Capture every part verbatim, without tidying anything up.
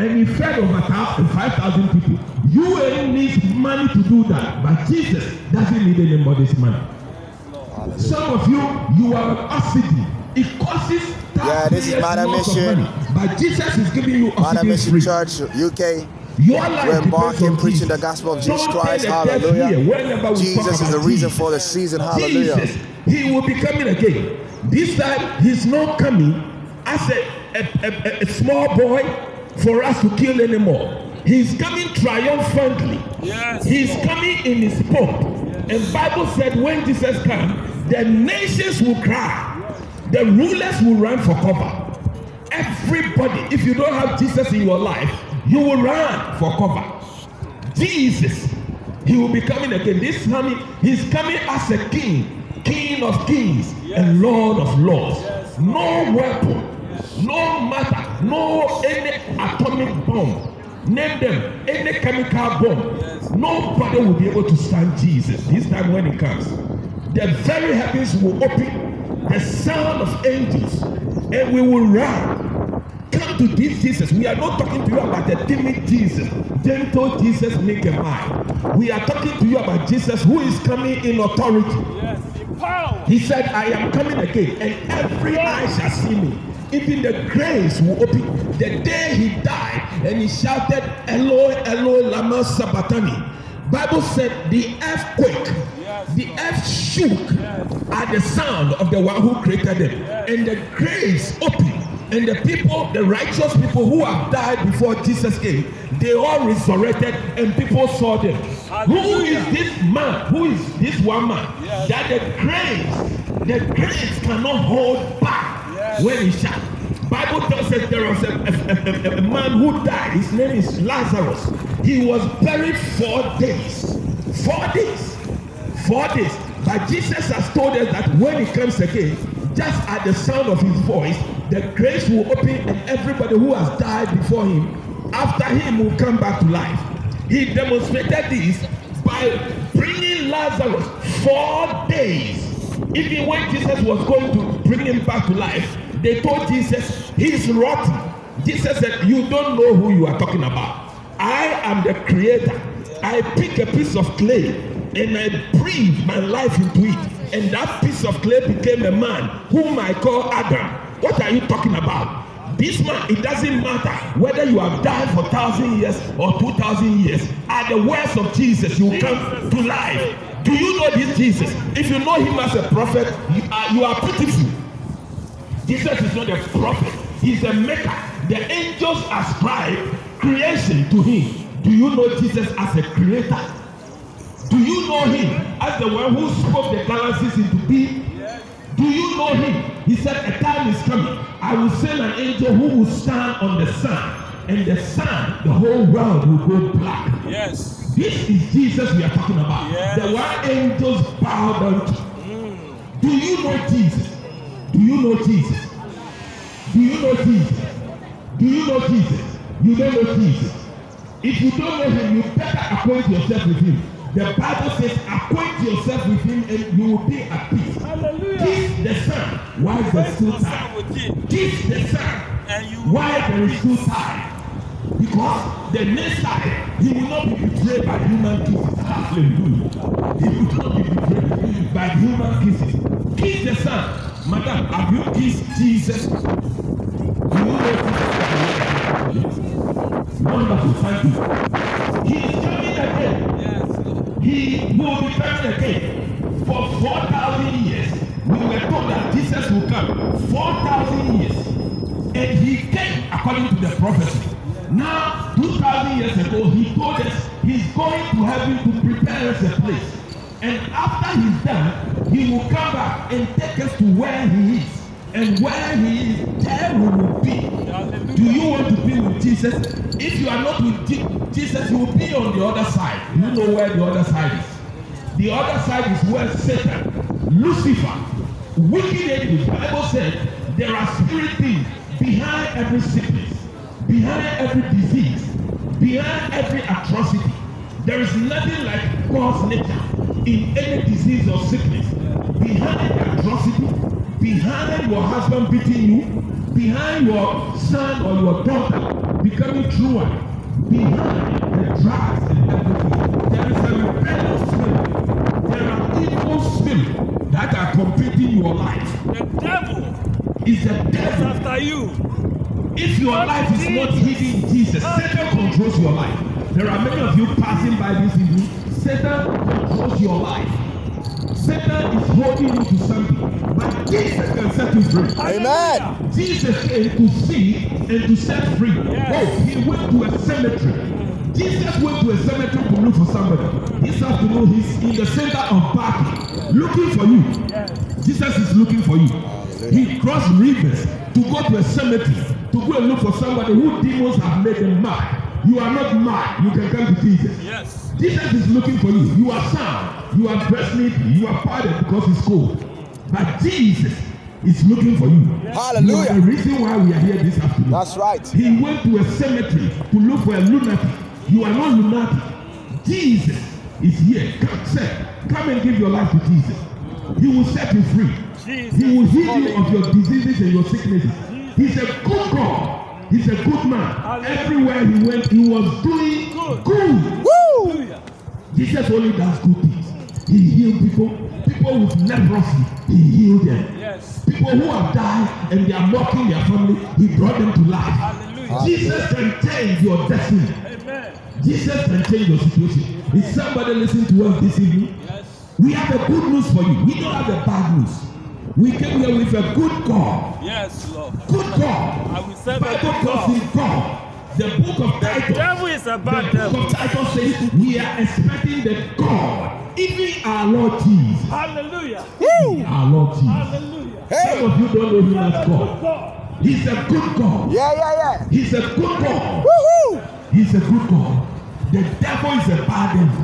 and he fed over five thousand people. You ain't need money to do that, but Jesus doesn't need anybody's money. Some of you, you are an oxygen. It causes yeah, this is Madam Mission. But Jesus is giving you Madam Mission Church, U K. We're embarking, preaching the gospel of Jesus Christ. Hallelujah. Jesus is the reason for the season. Hallelujah. Jesus, he will be coming again. This time, he's not coming as a, a, a, a small boy for us to kill anymore. He's coming triumphantly. Yes. He's coming in his pomp. And Bible said when Jesus comes, the nations will cry. The rulers will run for cover. Everybody, if you don't have Jesus in your life, you will run for cover. Jesus, he will be coming again. This time, he's coming as a king, king of kings, yes, and lord of lords. Yes. No weapon, yes, no matter, no any atomic bomb, name them, any chemical bomb, yes, nobody will be able to stand Jesus this time when he comes. The very heavens will open, the sound of angels, and we will run. Come to this Jesus. We are not talking to you about the timid Jesus, gentle Jesus, make a mind. We are talking to you about Jesus who is coming in authority. Yes, in power. He said, I am coming again, and every eye shall see me. Even the graves will open. The day he died, and he shouted, Eloi, Eloi, lama sabachthani. Bible said the earthquake, yes, the earth shook, yes, at the sound of the one who created them, yes, and the graves opened. And the people, the righteous people who have died before Jesus came, they all resurrected and people saw them. Hallelujah. Who is this man? Who is this one man? Yes. That the graves, the graves cannot hold back, yes, when he shot. Bible tells us there was a, a, a, a man who died. His name is Lazarus. He was buried four days. Four days. Four days. But Jesus has told us that when he comes again, just at the sound of his voice, the graves will open and everybody who has died before him, after him, will come back to life. He demonstrated this by bringing Lazarus four days. Even when Jesus was going to bring him back to life, they told Jesus, he's rotten. Jesus said, you don't know who you are talking about. I am the creator. I pick a piece of clay and I breathe my life into it. And that piece of clay became a man whom I call Adam. What are you talking about? This man, it doesn't matter whether you have died for thousand years or two thousand years. At the words of Jesus, you come to life. Do you know this Jesus? If you know him as a prophet, you are, you are pitiful. Jesus is not a prophet. He's a maker. The angels ascribe creation to him. Do you know Jesus as a creator? Do you know him as the one who spoke the galaxies into being? Yes. Do you know him? He said, a time is coming. I will send an angel who will stand on the sun. And the sun, the whole world will go black. Yes. This is Jesus we are talking about. Yes. The one angels bow down to. Mm. Do you know Jesus? Do you know Jesus? Do you know Jesus? Do you know Jesus? You don't know Jesus. If you don't know him, you better acquaint yourself with him. The Bible says, acquaint yourself with him and you will be at peace. Hallelujah. Kiss the Son while there is still time. Kiss the Son while there is still time. Because the next time, he will not be betrayed by human kisses. Hallelujah. He will not be betrayed by human kisses. Kiss the Son. Madam, have you kissed Jesus? You will not kiss Jesus. Wonderful, thank you. He is coming again. Yes. He will be coming again. For four thousand years, we were told that Jesus will come. four thousand years. And he came according to the prophecy. Now, two thousand years ago, he told us he's going to heaven to prepare us a place. And after he's done, he will come back and take us to where he is. And where he is, there we will be. Do you want to be with Jesus? If you are not with Jesus, you will be on the other side. You know where the other side is. The other side is where Satan, Lucifer, wicked angels. The Bible said there are spirit beings behind every sickness, behind every disease, behind every atrocity. There is nothing like God's nature in any disease or sickness. Behind atrocity, behind your husband beating you, behind your son or your daughter becoming truer behind the drugs and everything. There is a rebellious spirit. There are evil spirits that are competing your life. The devil is the devil after you. If your life is not hidden in Jesus, Satan controls your life. There are many of you passing by this evening. Satan controls your life. Satan is holding you to something, but Jesus can set you free. Amen. Jesus came to see and to set free. Yes. Oh, he went to a cemetery. Jesus went to a cemetery to look for somebody. This afternoon, he's in the center of battle, looking for you. Yes. Jesus is looking for you. He crossed rivers to go to a cemetery to go and look for somebody who demons have made them mad. You are not mad. You can come to Jesus. Yes. Jesus is looking for you. You are sound. You are dressed neatly. You are powdered because it's cold. But Jesus is looking for you. Yes. Hallelujah. You are the reason why we are here this afternoon. That's right. He went to a cemetery to look for a lunatic. You are not lunatic. Jesus is here. Come, sir, come and give your life to Jesus. He will set you free. Jesus. He will heal you of your diseases and your sicknesses. He's a good God. He's a good man. Hallelujah. Everywhere he went, he was doing good. good. Woo! Jesus only does good things. He healed people. People with leprosy, he healed them. Yes. People who have died and they are mocking their family, he brought them to life. Hallelujah. Jesus can change your destiny. Amen. Jesus can change your situation. Is somebody listening to us this evening? Yes. We have a good news for you. We don't have the bad news. We came here with a good God. Yes, Lord. Good God. I will serve Bible a good calls God. him God. The book of Titus. The devil is a bad the devil. book of Titus says we are expecting the God, even our Lord Jesus. Hallelujah. Even our Lord Jesus. Hallelujah. Hey. Some of you don't know him as God. He's a good God. Yeah, yeah, yeah. He's a good God. Woohoo! He's a good God. The devil is a bad devil.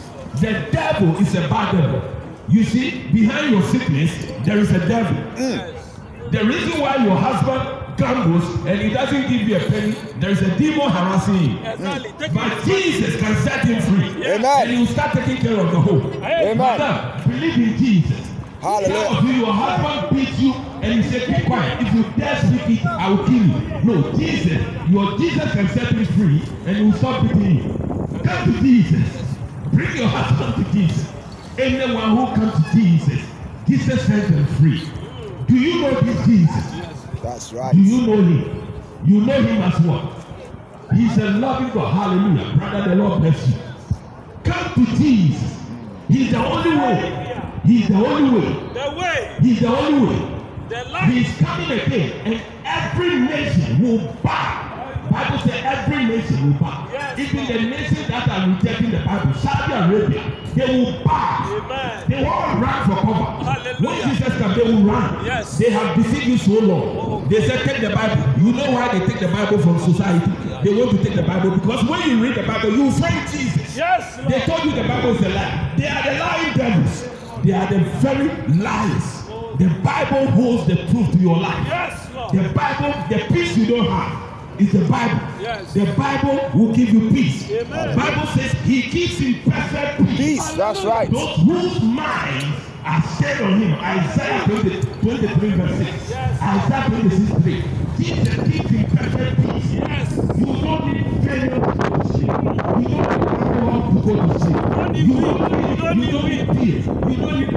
The devil is a bad devil. You see, behind your sickness, there is a devil. Mm. The reason why your husband gambles and he doesn't give you a penny, there is a demon harassing him. Exactly. Mm. But Jesus can set him free. Yeah. Amen. And he will start taking care of the home. Amen. Madam, believe in Jesus. Hallelujah. Some of you, your husband beats you and he said, keep quiet. If you dare speak it, I will kill you. No, Jesus, your Jesus can set him free and he will stop beating you. Come to Jesus. Bring your husband to Jesus. Anyone who comes to Jesus, Jesus sets them free. Do you know this Jesus? That's right. Do you know him? You know him as what? He's a loving God. Hallelujah. Brother, the Lord bless you. Come to Jesus. He's the only way. He's the only way. The way. He's the only way. The life. He's coming again, and every nation will bow. Bible says every nation will bow. Yes. Even the nations that are rejecting the Bible, Saudi Arabia, they will bow. Amen. They will all run for cover. Hallelujah. When Jesus comes, they will run. Yes. They have deceived you so long. Oh. They said take the Bible. You know why they take the Bible from society? They want to take the Bible because when you read the Bible, you find Jesus. Yes. Lord. They told you the Bible is a lie. They are the lying devils. They are the very lies. The Bible holds the truth to your life. Yes, Lord. The Bible, the peace you don't have. Is the Bible. Yes. The Bible will give you peace. Amen. The Bible says he keeps in perfect peace. Peace, that's right. Those whose minds are set on him. Isaiah twenty-three verse six. Yes. Isaiah twenty-six three. Jesus keeps in perfect peace. Yes. You don't need failure to go to sleep. You don't need alcohol to go to sleep. You don't need, you don't need tears. You don't need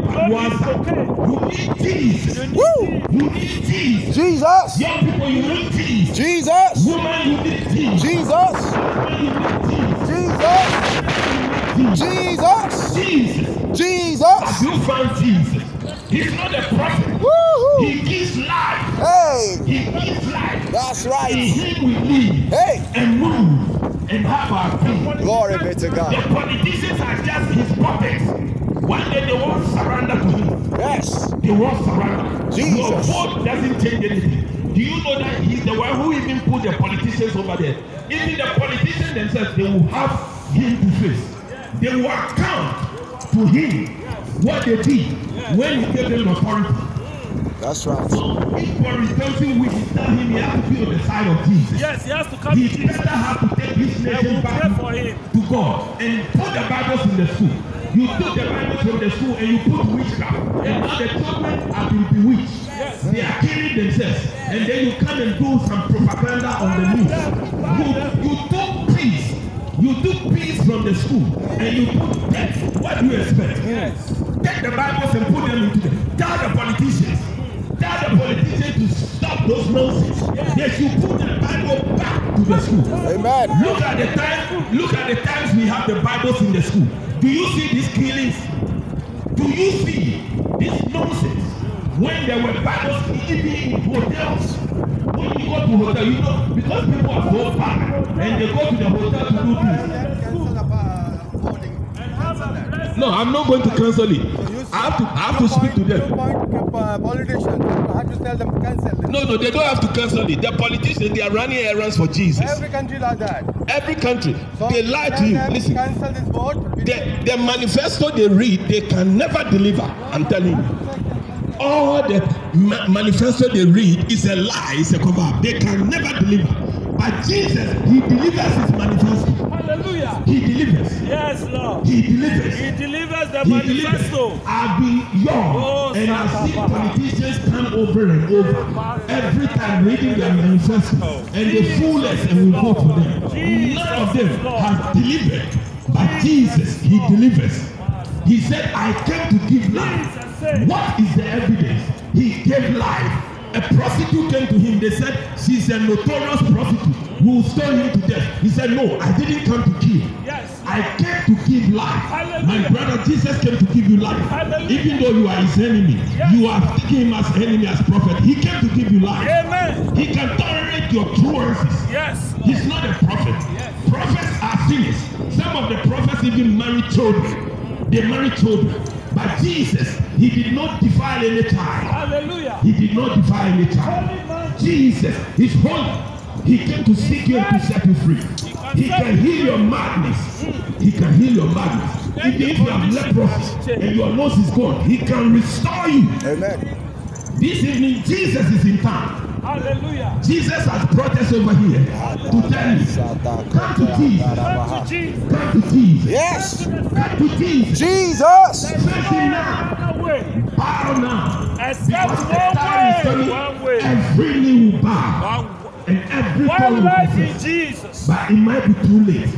water. You need Jesus. Woo! You need Jesus. Jesus. Young people, you need Jesus. Jesus. Woman, you need Jesus. Jesus. You need Jesus. Jesus. Jesus. Jesus. Have you found Jesus? He's not a prophet. Woo-hoo. He gives life. Hey. He gives life. That's right. In him we live. Hey. And move and have our being. Glory be to God. The politicians are just his puppets. One day they won't surrender to him. Yes. They won't surrender. Jesus. Your vote doesn't change anything. Do you know that he's the one who even put the politicians over there? Even the politicians themselves, they will have him to face. They will account to him what they did when he gave them authority. That's right. So if Boris Johnson will tell him he has to be on the side of Jesus. Yes, he has to come He to Jesus. better have to take this nation back for him. to God and put the Bibles in the school. You took the Bible from the school and you put witchcraft. And now the children have been bewitched. Yes. They are killing themselves. And then you come and do some propaganda on the news. You, you took peace. You took peace from the school and you put death. What do you expect? Yes. Take the Bibles and put them into them. Tell the politicians. Tell the politicians to stop those nonsense. They should put the Bible back to the school. Amen. Look at the time. Look at the times we have the Bibles in the school. Do you see these killings? Do you see this nonsense? When there were Bibles even in hotels. When you go to hotel, you know, because people are so bad and they go to the hotel to do things. No, I'm not going to cancel it. I have to, I have to speak to them. Politicians, I have to tell them cancel it. No, no, they don't have to cancel it. The politicians, they are running errands for Jesus. Every country like that. Every country, So they lie to you. tell them Listen, cancel this vote. the, the manifesto they read, they can never deliver. I'm telling you. All the ma- manifesto they read is a lie, it's a cover up. They can never deliver. But Jesus, he delivers his manifesto. Hallelujah. He delivers. Yes, Lord. He delivers. He delivers the He manifesto. delivers. I've been young Oh, and I've seen Saka. politicians come over and over every time reading their manifesto and they fool us and we vote for them. None of them has delivered, but Jesus, he delivers. He said, I came to give life. What is the evidence? He gave life. A prostitute came to him. They said, she's a notorious prostitute. We will stone him to death. He said, no, I didn't come to kill. Yes. I came to give life. Hallelujah. My brother Jesus came to give you life. Hallelujah. Even though you are his enemy, Yes. you are taking him as enemy, as prophet. He came to give you life. Amen. He can tolerate your truancies. Yes. He's not a prophet. Yes. Prophets are sinners. Some of the prophets even marry children. They marry children. But Jesus, he did not defile any child. Hallelujah. He did not defile any child. Holy man. Jesus is holy. He came to seek you and to set you free. He can heal your madness. He can heal your madness. Even if you have leprosy and your nose is gone, he can restore you. Amen. This evening, Jesus is in town. Hallelujah. Jesus has brought us over here to tell you, come to Jesus. Come to Jesus. Come to Jesus. Yes. Come to Jesus. Jesus. Face him now. One way. Bow now. Except Because the one time is way. coming, One way. every knee will bow One, and every tongue one will life in confess. Jesus. But it might be too late.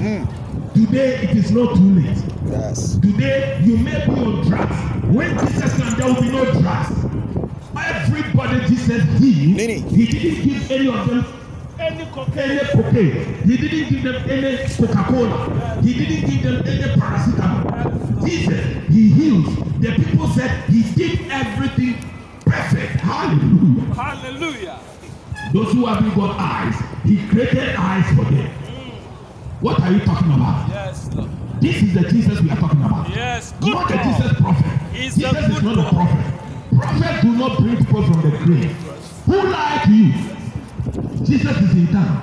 Today it is not too late. Yes. Today you may be on drugs. When Jesus comes, there will be no drugs. Everybody Jesus healed, Nini. he didn't give any of them Any any cocaine. cocaine. He didn't give them any Coca-Cola. He didn't give them any paracetamol. Jesus, he heals. The people said he did everything perfect. Hallelujah. Hallelujah. Those who haven't got eyes, he created eyes for them. What are you talking about? Yes, Lord. This is the Jesus we are talking about. Yes. Good Not the God. Jesus prophet. He's Jesus the is good not God. a prophet. Prophets do not bring people from the grave. Who lied to you? Jesus is in town.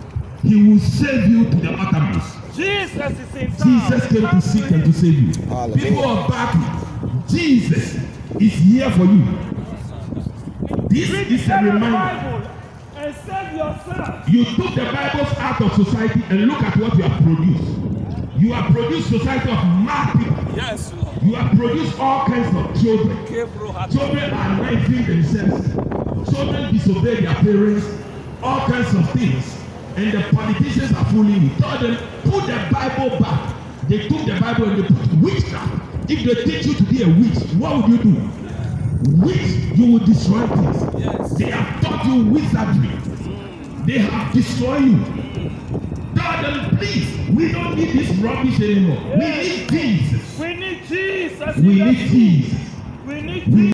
He will save you to the uttermost. Jesus is in town. Jesus came to seek and to save you. Hallelujah. People are backing. Jesus is here for you. This Read is a the reminder. Bible and save yourself. You took the Bibles out of society and look at what you have produced. You have produced society of mad people. Yes, Lord. You have produced all kinds of children. Children are knifing themselves. Children disobey their parents. All kinds of things. And the politicians are fooling you. Tell them, put the Bible back. They took the Bible and they put witchcraft. If they teach you to be a witch, what would you do? Witch, you will destroy things. Yes. They have taught you wizardry. They have destroyed you. Tell them, please, we don't need this rubbish anymore. Yes. We need Jesus. We need Jesus. We need Jesus. We need We